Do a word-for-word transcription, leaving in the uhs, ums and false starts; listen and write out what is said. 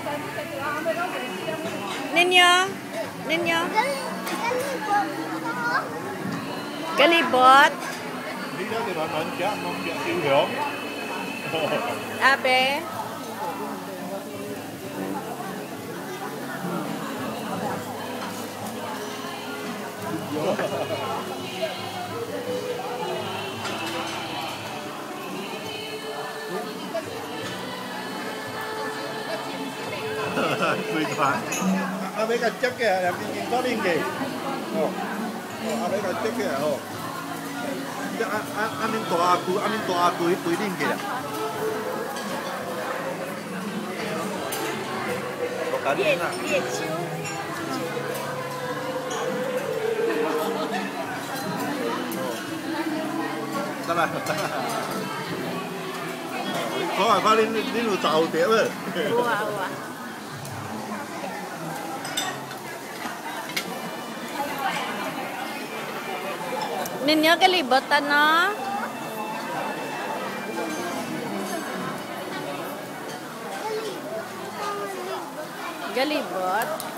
Ninyo, ninyo. Cái ly bột. Lý đó thì bạn mệnh chắc mong chắc yêu hưởng. À bé. Tùy thoại. À mấy cái chất kìa, làm cái gì có điên kìa. Ồ. À mấy cái chất kìa, ồ. Anh anh anh nên tòa cú, anh nên tòa cú ít tùy điên kìa. Có cá điên à? Địa chiếu. Sao lại? Có phải phải lên lên lùi tàu tiếp rồi. Ủa ủa. Nên nhớ cái ly bột ta nó. Cái ly bột.